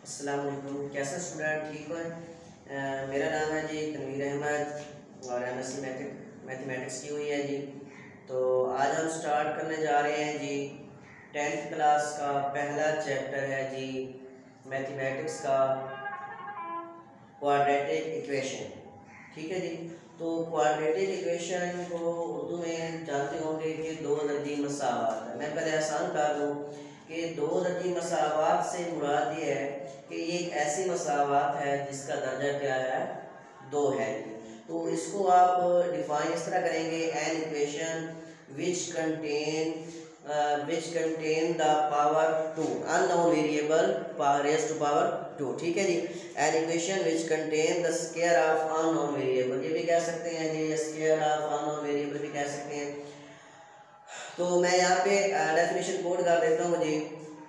अस्सलाम वालेकुम। कैसा स्टूडेंट, ठीक हो? मेरा नाम है जी तनवीर अहमद और एमएससी मैथमेटिक्स की हुई है जी। तो आज हम स्टार्ट करने जा रहे हैं जी 10th क्लास का पहला चैप्टर है जी मैथमेटिक्स का क्वाड्रेटिक इक्वेशन। ठीक है जी। तो क्वाड्रेटिक इक्वेशन को उर्दू में जानते होंगे कि दो दर्जी मसावात है। मैं पहले आसान कर दूँ कि दो दर्जी मसावात से मुराद ये है कि ये एक ऐसी मसावात है जिसका दर्जा क्या है, दो है। तो इसको आप डिफाइन इस तरह करेंगे, an equation which contain the power 2 unknown variable raise to power 2। ठीक है जी। An equation which contain the square of unknown variable, ये भी कह सकते हैं जी, स्क्वायर ऑफ अननोन वेरिएबल भी कह सकते हैं। तो मैं यहाँ पे डेफिनेशन कोड कर देता हूँ जी।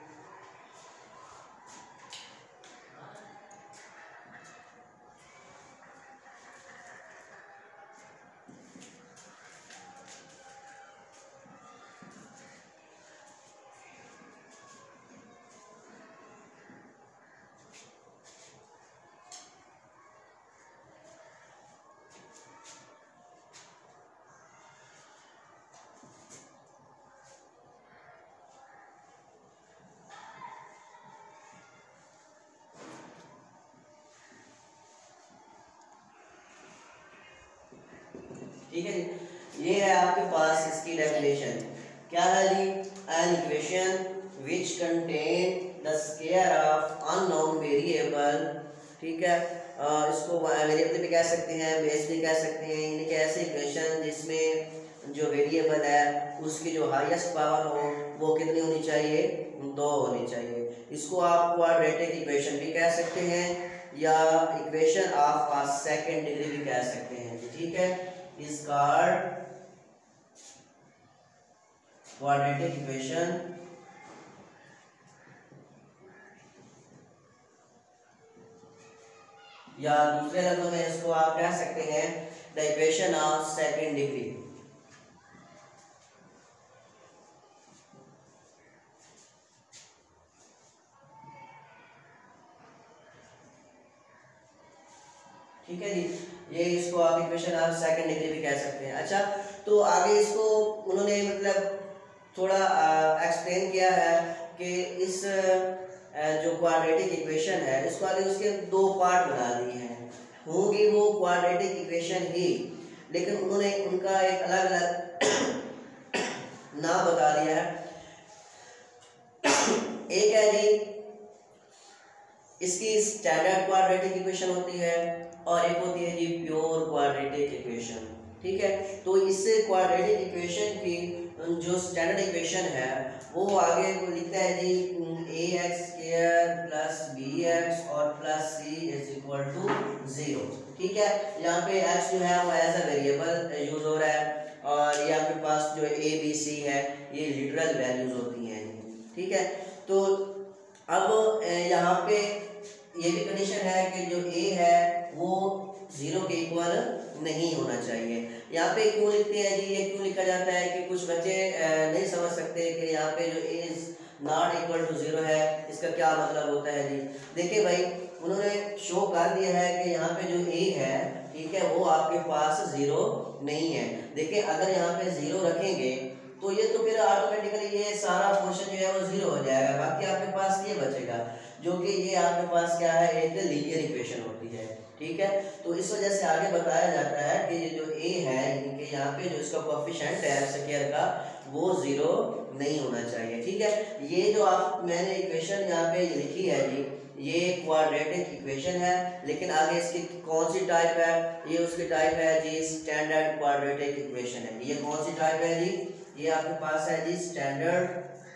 ठीक है जी। ये है आपके पास इसकी डेफिनेशन क्या है जी, an equation which contain the square of unknown variable. ठीक है, इसको वेरिएबल भी कह सकते हैं, बेस भी कह सकते हैं। यानी कि ऐसी इक्वेशन जिसमें जो वेरिएबल है उसकी जो हाईएस्ट पावर हो वो कितनी होनी चाहिए, दो होनी चाहिए। इसको आप क्वाड्रेटिक इक्वेशन भी कह सकते हैं या इक्वेशन ऑफ सेकंड डिग्री भी कह सकते हैं। ठीक है, is called quadratic equation या दूसरे लफ्जों में इसको आप कह सकते हैं the equation of second degree. ठीक है जी, ये इसको आप इक्वेशन ऑफ सेकंड डिग्री भी कह सकते हैं। अच्छा, तो आगे इसको उन्होंने मतलब थोड़ा एक्सप्लेन किया है कि इस जो क्वाड्रेटिक इक्वेशन है इसको आगे उसके दो पार्ट बना दिए हैं। होंगी वो क्वाड्रेटिक इक्वेशन ही, लेकिन उन्होंने उनका एक अलग अलग नाम बता दिया है। एक है जी इसकी स्टैंडर्ड क्वाड्रेटिक इक्वेशन होती है और एक होती है जी प्योर क्वाड्रेटिक इक्वेशन। ठीक है, तो इससे क्वाड्रेटिक इक्वेशन की जो स्टैंडर्ड इक्वेशन है वो आगे वो लिखता है जी ax² + bx और +c = 0। ठीक है, यहाँ पे x जो है वो एज अ वेरिएबल यूज हो रहा है और ये आपके पास जो a b c है ये लिटरल वैल्यूज होती हैं। ठीक है, तो अब यहाँ पे ये भी कंडीशन है कि जो a है वो 0 के इक्वल नहीं होना चाहिए। यहाँ पे क्यों लिखते हैं जी, ये क्यों लिखा जाता है कि कुछ बच्चे नहीं समझ सकते कि यहाँ पे जो a ≠ 0 है इसका क्या मतलब होता है जी। देखिए भाई, उन्होंने शो कर दिया है कि यहाँ पे जो a है, ठीक है, वो आपके पास 0 नहीं है। देखिए, अगर यहाँ पे 0 रखेंगे तो ये तो फिर ऑटोमेटिकली ये सारा पोर्शन जो है वो 0 हो जाएगा। बाकी आपके पास ये बचेगा जो कि ये आपके पास क्या है, एक लीनियर इक्वेशन होती है। ठीक है, तो इस वजह से आगे बताया जाता है कि ये जो a है यानी कि यहाँ पे जो इसका कोएफिशिएंट है स्क्वायर का वो 0 नहीं होना चाहिए। ठीक है, ये जो आप मैंने इक्वेशन यहाँ पे लिखी है जी ये क्वाड्रेटिक इक्वेशन है, लेकिन आगे इसकी कौन सी टाइप है, ये उसकी टाइप है जी स्टैंडर्ड क्वाड्रेटिक इक्वेशन है। ये कौन सी टाइप है जी, ये आपके पास है जी स्टैंडर्ड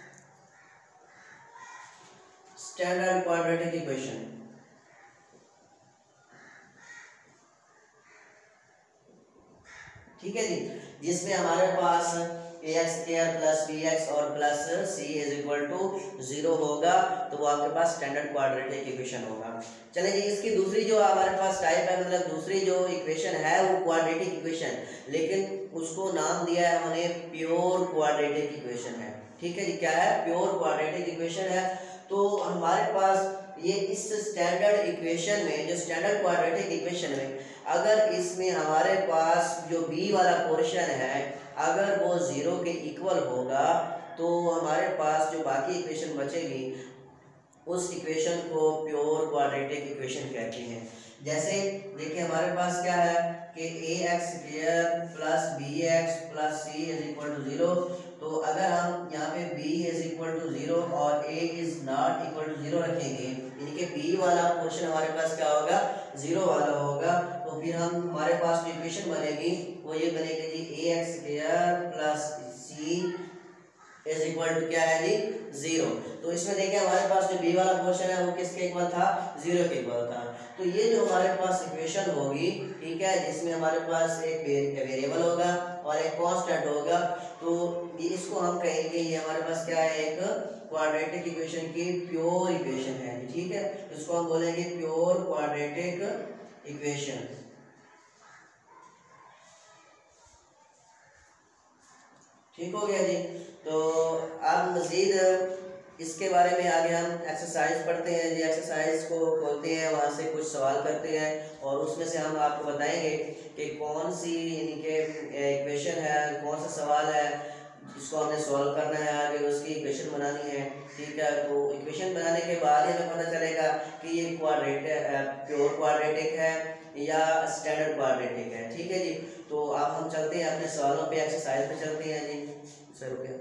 क्वाड्रेटिक इक्वेशन। ठीक है जी, जिसमें हमारे पास ax² + bx और +c = 0 होगा, तो वो आपके पास स्टैंडर्ड क्वाड्रेटिक इक्वेशन होगा। चलिए जी, इसकी दूसरी जो हमारे पास टाइप है, मतलब दूसरी जो इक्वेशन है वो क्वाड्रेटिक इक्वेशन, लेकिन उसको नाम दिया है हमने प्योर क्वाड्रेटिक इक्वेशन है। ठीक है जी, क्या है, प्योर क्वाड्रेटिक इक्वेशन है। तो हमारे पास ये इस स्टैंडर्ड इक्वेशन में, जो स्टैंडर्ड क्वाड्रेटिक इक्वेशन में, अगर इसमें हमारे पास जो बी वाला पोर्शन है अगर वो 0 के इक्वल होगा तो हमारे पास जो बाकी इक्वेशन बचेगी उस इक्वेशन को प्योर क्वाड्रेटिक इक्वेशन कहते हैं। जैसे देखिए हमारे पास क्या है कि ax² plus bx plus c is equal to 0। तो अगर हम यहाँ पे b इज इक्वल टू 0 और a is not equal to 0 रखेंगे, यानी कि b वाला पोर्शन हमारे पास क्या होगा, 0 वाला होगा, तो फिर हम हमारे पास जो इक्वेशन बनेगी वो ये बनेगी जी ax² plus c is equal to क्या है जी, 0। तो इसमें देखिए हमारे पास जो b वाला पोर्शन है वो किसके इक्वल था, 0 के इक्वल था। तो ये जो हमारे पास इक्वेशन होगी, ठीक है, जिसमें हमारे पास एक वेरिएबल होगा और एक कांस्टेंट होगा, तो ये इसको हम कहेंगे ये हमारे पास क्या है, एक क्वाड्रेटिक इक्वेशन की प्योर इक्वेशन है, ठीक है। इसको हम बोलेंगे प्योर क्वाड्रेटिक इक्वेशन। ठीक हो गया जी। तो अब मज़ीद इसके बारे में आगे हम एक्सरसाइज पढ़ते हैं जी। एक्सरसाइज को खोलते हैं, वहाँ से कुछ सवाल करते हैं और उसमें से हम आपको बताएंगे कि कौन सी यानी कि इक्वेशन है, कौन सा सवाल है जिसको हमने सॉल्व करना है, आगे उसकी इक्वेशन बनानी है, ठीक है। तो इक्वेशन बनाने के बाद ही हमें पता चलेगा कि ये प्योर क्वाड्रेटिक है या स्टैंडर्ड क्वाड्रेटिक है, ठीक है जी। तो अब हम चलते हैं अपने सवालों पे, एक्सरसाइज पे चलते हैं जी। सर रुपया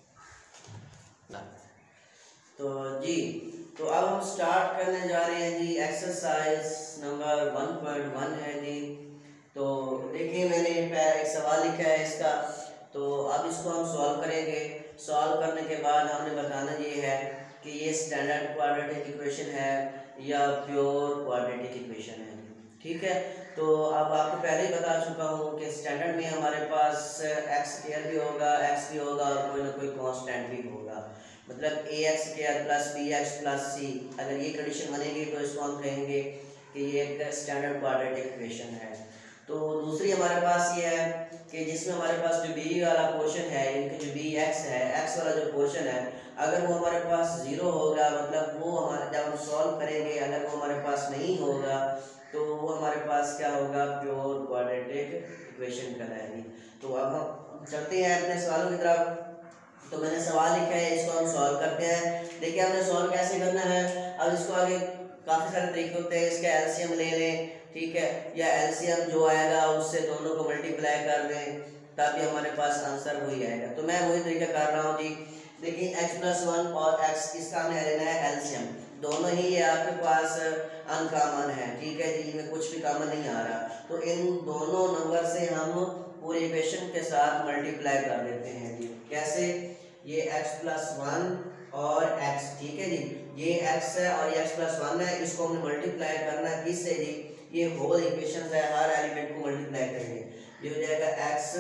तो जी, तो अब हम स्टार्ट करने जा रहे हैं जी। एक्सरसाइज नंबर 1.1 है जी। तो देखिए मैंने एक सवाल लिखा है इसका, तो अब इसको हम सॉल्व करेंगे। सॉल्व करने के बाद हमने बताना ये है कि ये स्टैंडर्ड क्वाड्रेटिक इक्वेशन है या प्योर क्वाड्रेटिक इक्वेशन है, ठीक है। तो अब आपको पहले ही बता चुका हूँ कि स्टैंडर्ड में हमारे पास x² भी होगा, x भी होगा और कोई ना कोई कांस्टेंट भी होगा, मतलब ax² plus bx plus c। अगर ये कंडीशन बनेगी तो इसको हम कहेंगे कि ये एक स्टैंडर्ड क्वाड्रेटिक इक्वेशन है। तो दूसरी हमारे पास ये है कि जिसमें हमारे पास जो b वाला पोर्शन है, इनके जो bx है, x वाला जो पोर्शन है, अगर वो हमारे पास 0 होगा, मतलब वो हमारे जब हम सॉल्व करेंगे अगर वो हमारे पास नहीं होगा तो वो हमारे पास क्या होगा, प्योर क्वाड्रेटिक इक्वेशन कहलाएगी। तो अब हम चलते हैं अपने सवालों की तरफ। तो मैंने सवाल लिखा है, इसको हम सॉल्व करते हैं। देखिए हमने सॉल्व कैसे करना है। अब इसको आगे काफ़ी सारे तरीके होते हैं, इसका एलसीएम ले लें, ठीक है, या एलसीएम जो आएगा उससे दोनों को मल्टीप्लाई कर दें, तभी हमारे पास आंसर वही आएगा। तो मैं वही तरीका कर रहा हूँ जी। देखिए x+1 और x, इसका हमें लेना है एलसीएम। दोनों ही ये आपके पास अनकॉमन है, ठीक है जी, इनमें कुछ भी कॉमन नहीं आ रहा। तो इन दोनों नंबर से हम पूरे इक्वेशन के साथ मल्टीप्लाई कर देते हैं जी। कैसे, ये x+1 और x, ठीक है जी, ये x है और ये x+1 है, इसको हमने मल्टीप्लाई करना किससे जी, ये होल इक्वेशन है, हर एलिमेंट को मल्टीप्लाई करेंगे, ये हो जाएगा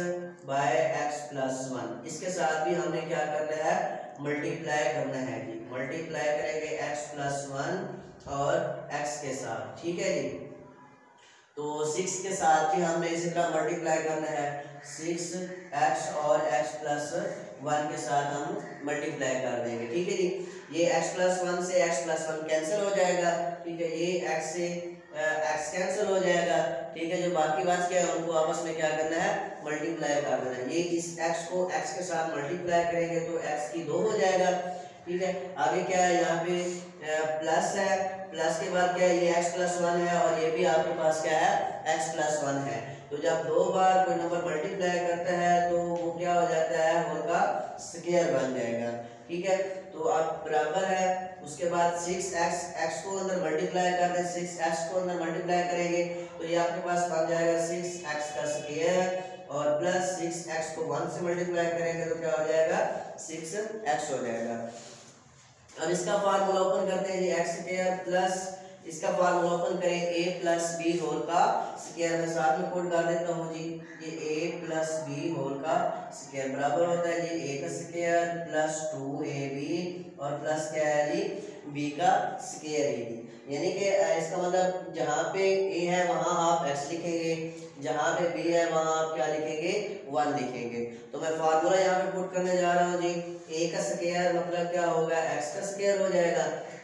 x/x+1। इसके साथ भी हमने क्या करना है, मल्टीप्लाई करना है जी। मल्टीप्लाई करेंगे x+1 और x के साथ, ठीक है जी। तो 6 के साथ भी हमने इसी तरह मल्टीप्लाई करना है, 6x और x+1 के साथ हम मल्टीप्लाई कर देंगे, ठीक है जी। ये x+1 से x+1 कैंसिल हो जाएगा, ठीक है, ये x से x कैंसिल हो जाएगा, ठीक है। जो बाकी बात क्या है उनको आपस में क्या करना है, मल्टीप्लाई कर देना है। ये इस x को x के साथ मल्टीप्लाई करेंगे तो x की 2 हो जाएगा, ठीक है। आगे क्या है, यहाँ पे प्लस है, प्लस के बाद क्या है, ये x+1 है और ये भी आपके पास क्या है, x+1 है। तो जब 2 बार कोई नंबर मल्टीप्लाई करता है तो वो क्या हो जाता है, उनका स्क्वायर बन जाएगा, ठीक है। तो अब बराबर है, उसके बाद 6x, x को अंदर मल्टीप्लाई कर दें, 6x को अंदर मल्टीप्लाई करेंगे तो ये आपके पास बन जाएगा 6x का स्क्वायर और प्लस 6x को 1 से मल्टीप्लाई करेंगे तो क्या हो जाएगा, 6x हो जाएगा। अब इसका फार्मूला ओपन करते हैं जी, x² प्लस इसका फार्मूला ओपन करें, a प्लस बी होल का स्क्वायर, में साथ में पुट कर देता हूँ जी, ये a प्लस बी होल का स्क्वायर बराबर होता है जी a का स्क्वायर प्लस 2ab और प्लस क्या है जी, b का स्क्वायर है जी। यानी कि इसका मतलब जहाँ पे a है वहाँ आप x लिखेंगे, जहाँ पे b है वहाँ आप क्या लिखेंगे, 1 लिखेंगे। तो मैं फार्मूला यहाँ पे पुट करने जा रहा हूँ जी, a का स्क्वायर मतलब क्या होगा, x का स्क्वायर हो जाएगा,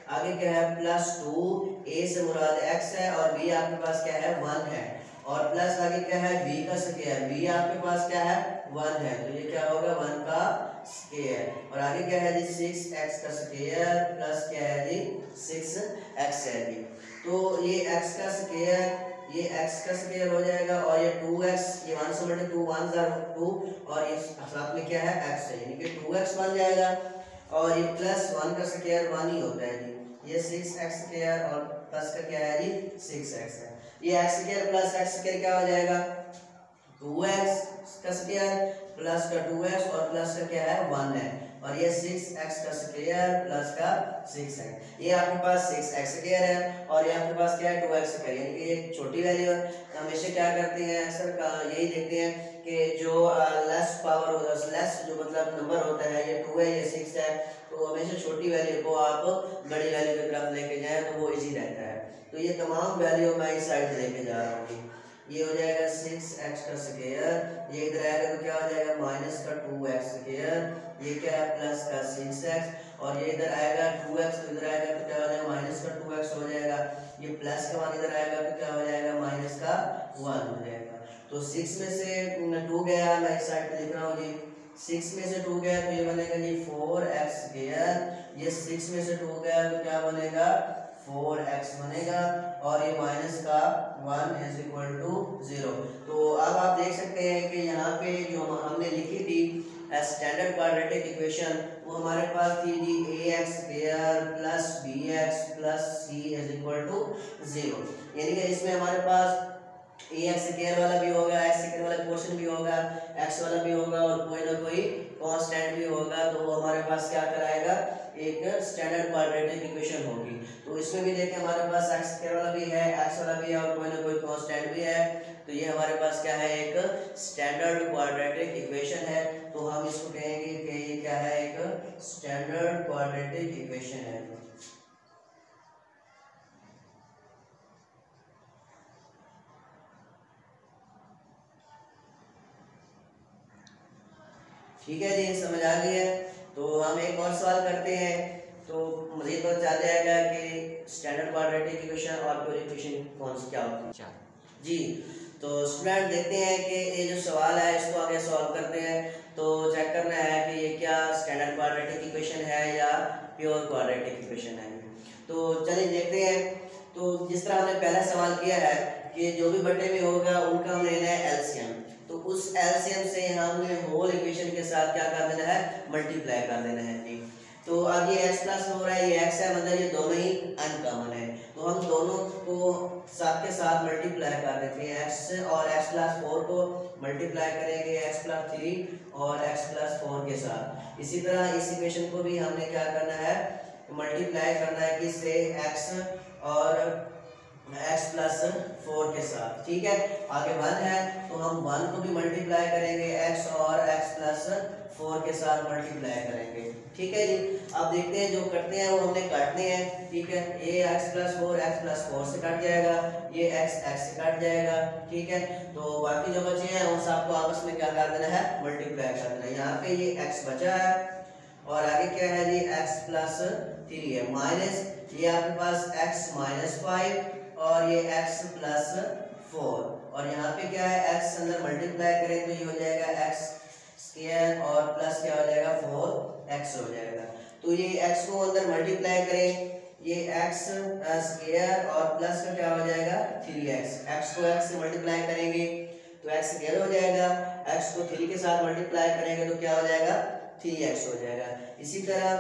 आगे क्या है +2, ए से मुराद x है और b आपके पास क्या है 1 है, और प्लस आगे क्या है b का स्क्वायर, b आपके पास क्या है 1 है, तो ये क्या होगा 1 का स्क्वायर, और आगे क्या है जी 6x का स्क्वायर प्लस क्या है जी 6x है जी। तो ये x का स्क्वायर, ये x का स्क्वायर हो जाएगा, और ये 2x, ये 1 से मल्टीप्लाई 2 1 जार 2, और ये साथ में क्या है x है, यानी कि 2x बन जाएगा, और ये प्लस 1 का स्क्वायर 1 ही होता है जी, ये 6x स्क्वायर और प्लस का क्या है जी 6x है, ये x square plus x square क्या हो जाएगा 2x का स्क्वायर प्लस का 2x और प्लस का क्या है 1 है, और ये 6x का स्क्वायर प्लस का 6x, ये आपके पास 6x स्क्वायर है, और ये आपके पास क्या है 2x स्क्वायर, यानी कि एक छोटी वैल्यू है। तो हमेशा क्या करते हैं अक्सर का यही देखते हैं कि जो लेस पावर होता है, लेस जो मतलब नंबर होता है, ये 2 है ये 6 है, तो हमेशा छोटी वैल्यू को आप बड़ी वैल्यू की तरफ लेके जाएं तो वो इजी रहता है। तो ये तमाम वैल्यू मैं इस साइड लेके जा रहा हूँ, ये हो जाएगा 6x का स्क्वायर, ये इधर आएगा तो क्या हो जाएगा माइनस का 2x स्क्वायर, ये क्या है प्लस का 6x, और ये इधर आएगा 2x तो इधर आएगा तो क्या हो जाएगा माइनस का 2x हो जाएगा, ये प्लस का 1 इधर आएगा तो क्या हो जाएगा माइनस का 1 हो जाएगा। तो 6 में से 2 गया, मैं इस साइड पे लिख रहा हूँ जी, 6 में से 2 गया तो ये बनेगा जी 4x स्क्वायर, ये 6 में से 2 गया तो क्या बनेगा 4x बनेगा, और ये माइनस का 1 इज इक्वल टू 0। तो अब आप देख सकते हैं कि यहाँ पे जो हमने लिखी थी स्टैंडर्ड क्वाड्रेटिक इक्वेशन, वो हमारे पास थी जी ax square plus bx plus c is equal to 0, यानी कि इसमें हमारे पास ax स्क्वायर वाला भी होगा, x स्क्वायर वाला पोर्शन भी होगा, x वाला भी होगा, और कोई ना कोई कांस्टेंट भी होगा, तो वो हमारे पास क्या कराएगा एक स्टैंडर्ड क्वाड्रेटिक इक्वेशन होगी। तो इसमें भी देखें हमारे पास x स्क्वायर वाला भी है, x वाला भी है, और कोई ना कोई कांस्टेंट भी है, तो ये हमारे पास क्या है एक स्टैंडर्ड क्वाड्रेटिक इक्वेशन है। तो हम इसको कहेंगे कि ये क्या है एक स्टैंडर्ड क्वाड्रेटिक इक्वेशन है। ठीक है जी, समझ आ गई है। तो हम एक और सवाल करते हैं, तो मज़ीद पता चल जाएगा कि स्टैंडर्ड क्वाड्रेटिक इक्वेशन और प्योर इक्वेशन कौन सी क्या होती है जी। तो स्टूडेंट देखते हैं कि ये जो सवाल है इसको आगे सॉल्व करते हैं। तो चेक करना है कि ये क्या स्टैंडर्ड क्वाड्रेटिक इक्वेशन है या प्योर क्वाड्रेटिक इक्वेशन है। तो चलिए देखते हैं। तो जिस तरह हमने पहला सवाल किया है कि जो भी बटे में होगा उनका हमें लेना है एलसीएम, तो उस एलसीएम से हमने होल इक्वेशन के साथ क्या कर देना है मल्टीप्लाई कर देना है जी। तो अब ये x प्लस हो रहा है, ये x है, मतलब ये दोनों ही अनकॉमन है, तो हम दोनों को साथ के साथ मल्टीप्लाई कर देते हैं। x और x प्लस 4 को मल्टीप्लाई करेंगे x प्लस 3 और x प्लस 4 के साथ। इसी तरह इस इक्वेशन को भी हमने क्या करना है मल्टीप्लाई करना है किससे x और x प्लस 4 के साथ। ठीक है, आगे 1 है तो हम 1 को भी मल्टीप्लाई करेंगे x और x प्लस 4 के साथ मल्टीप्लाई करेंगे। ठीक है जी, अब देखते हैं जो करते हैं वो हमने काटने हैं। ठीक है, ये x प्लस 4 से कट जाएगा, ये x से कट जाएगा। ठीक है, तो बाकी जो बचे हैं उन सबको आपस में क्या कर देना है मल्टीप्लाई कर देना है। यहाँ पे ये x बचा है और आगे क्या है जी x प्लस 3 है, माइनस ये आपके पास x माइनस 5 और ये x प्लस 4, और यहाँ पे क्या है x अंदर मल्टीप्लाई करें तो ये हो जाएगा x स्क्वायर और प्लस क्या हो जाएगा 4x हो जाएगा। तो ये x को अंदर मल्टीप्लाई करें, ये x स्क्वायर और प्लस का क्या हो जाएगा 3x, x को x से मल्टीप्लाई करेंगे तो x स्क्वायर हो जाएगा, x को 3 के साथ मल्टीप्लाई करेंगे तो क्या हो जाएगा 3x हो जाएगा। इसी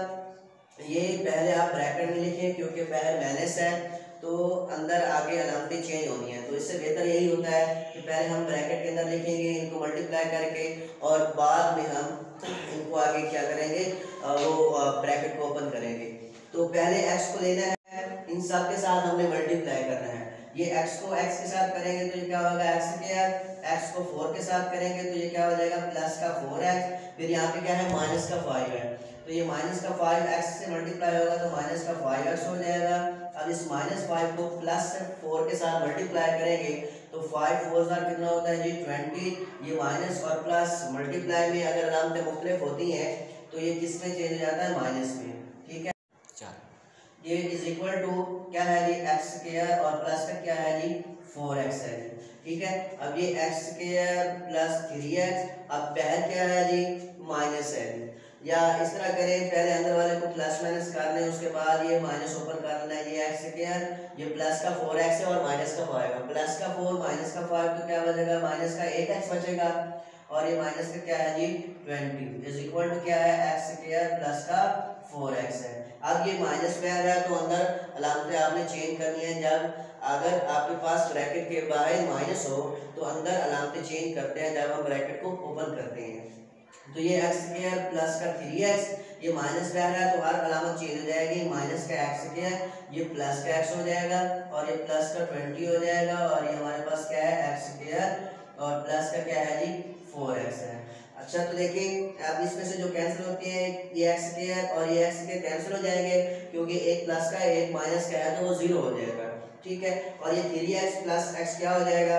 तरह ये पहले आप ब्रैकेट में लिखें क्योंकि पहले माइनस है तो अंदर आगे अलामतें चेंज होनी है, तो इससे बेहतर यही होता है कि पहले हम ब्रैकेट के अंदर लिखेंगे इनको मल्टीप्लाई करके और बाद में हम इनको आगे क्या करेंगे वो ब्रैकेट को ओपन करेंगे। तो पहले x को लेना है, इन सब के साथ हमने मल्टीप्लाई करना है। ये x को x के साथ करेंगे तो ये क्या होगा x स्क्वायर, x को 4 के साथ करेंगे तो ये क्या हो जाएगा प्लस का 4x, फिर यहाँ पे क्या है माइनस का 5 है तो ये माइनस का 5 x से मल्टीप्लाई होगा तो माइनस का 5x हो जाएगा। अब इस माइनस 5 को प्लस 4 के साथ मल्टीप्लाई करेंगे तो 5 4 कितना होता है जी 20, ये माइनस और प्लस मल्टीप्लाई में अगर अलामतें मुख्तलिफ होती हैं तो ये किस में चेंज हो जाता है माइनस में। ठीक है, ये इज इक्वल टू क्या है जी एक्स स्क्वायर और प्लस का क्या है जी 4x है जी। ठीक है, अब ये एक्स स्क्वायर प्लस 3x, अब पहले क्या है जी माइनस है जी, या इस तरह करें पहले अंदर वाले को प्लस माइनस कर लें, उसके बाद ये माइनस ऊपर कर लेना है, ये एक्स स्क्वायर, ये प्लस का 4x है और माइनस का 5 है, प्लस का 4 माइनस का 5 तो क्या बचेगा माइनस का 8x बचेगा, और ये माइनस का क्या है जी 20 इज इक्वल टू क्या है एक्स स्क्वायर प्लस का 4x है। अब ये माइनस में आ रहा है तो अंदर अलामतें आपने चेंज करनी है, जब अगर आपके पास ब्रैकेट के बाहर माइनस हो तो अंदर अलामतें चेंज करते हैं जब हम ब्रैकेट को ओपन करते हैं। तो ये एक्स स्क्वायर प्लस का 3x, ये माइनस में आ रहा है तो हर अलामत चेंज हो जाएगी, माइनस का एक्स स्क्वायर, ये प्लस का x हो जाएगा और ये प्लस का 20 हो जाएगा, और ये हमारे पास क्या है एक्स स्क्वायर और प्लस का क्या है जी 4x है। अच्छा तो देखिए अब इसमें से जो कैंसिल होते हैं ये एक्स स्क्वायर और ये एक्स स्क्वायर कैंसिल हो जाएंगे, क्योंकि एक प्लस का एक माइनस का है तो वो 0 हो जाएगा। ठीक है, और ये 3x प्लस x क्या हो जाएगा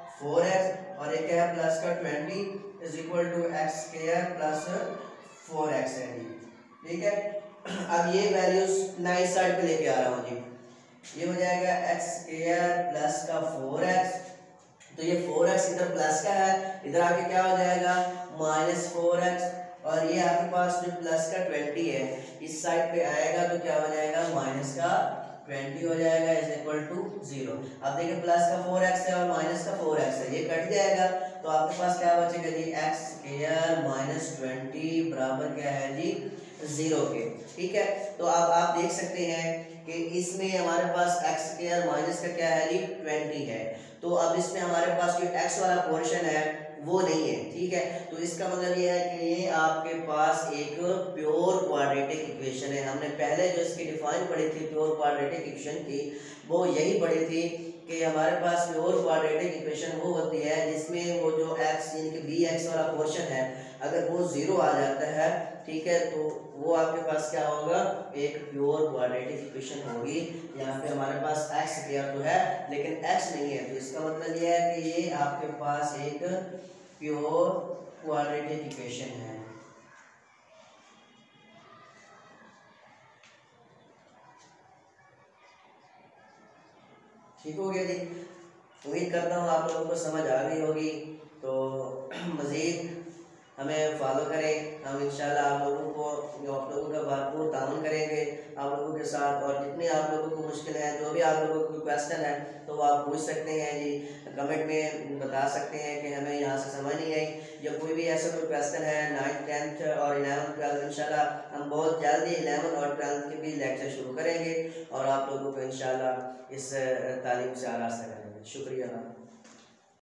4x, और ये क्या है प्लस का 20 is equal to X square plus 4x है जी। ठीक है, अब ये वैल्यूज मैं इस साइड पे लेके आ रहा हूँ जी, ये हो जाएगा एक्स स्क्वायर प्लस का 4x, तो ये 4x इधर प्लस का है, इधर आके क्या हो जाएगा माइनस 4x, और ये आपके पास जो प्लस का 20 है इस साइड पे आएगा तो क्या हो जाएगा माइनस का 20 हो जाएगा इज इक्वल टू 0। अब देखिए प्लस का 4x है और माइनस का 4x है, ये कट जाएगा तो आपके पास क्या बचेगा जी एक्स स्क्वायर माइनस 20 बराबर क्या है जी 0 के। ठीक है, तो अब आप देख सकते हैं कि इसमें हमारे पास एक्स स्क्वायर माइनस का क्या है जी 20 है, तो अब इसमें हमारे पास जो x वाला पोर्शन है वो नहीं है। ठीक है, तो इसका मतलब ये है कि ये आपके पास एक प्योर क्वाड्रेटिक इक्वेशन है। हमने पहले जो इसकी डिफाइन पढ़ी थी प्योर क्वाड्रेटिक इक्वेशन की, वो यही पढ़ी थी कि हमारे पास प्योर क्वाड्रेटिक इक्वेशन वो होती है जिसमें वो जो x यानी कि bx वाला पोर्शन है अगर वो 0 आ जाता है, ठीक है, तो वो आपके पास क्या होगा एक प्योर क्वाड्रेटिक इक्वेशन होगी। यहाँ पे हमारे पास x स्क्वायर तो है लेकिन x नहीं है, तो इसका मतलब ये है कि ये आपके पास एक प्योर क्वाड्रेटिक इक्वेशन है। ठीक हो गया जी, उम्मीद करता हूँ आप लोगों को समझ आ गई होगी। तो मज़ीद हमें फॉलो करें, हम इंशाल्लाह आप लोगों का भरपूर ताउन करेंगे आप लोगों के साथ, और जितनी आप लोगों को मुश्किल है जो भी आप लोगों को क्वेश्चन है तो वो आप पूछ सकते हैं जी, कमेंट में बता सकते हैं कि हमें यहाँ से समझ नहीं आई, या कोई भी ऐसा कोई क्वेश्चन है 9th 10th और 11th 12th इंशाल्लाह हम बहुत जल्दी 11th और 12th के भी लेक्चर शुरू करेंगे और आप लोगों को इंशाल्लाह इस तालीम से आरास्ता करेंगे। शुक्रिया।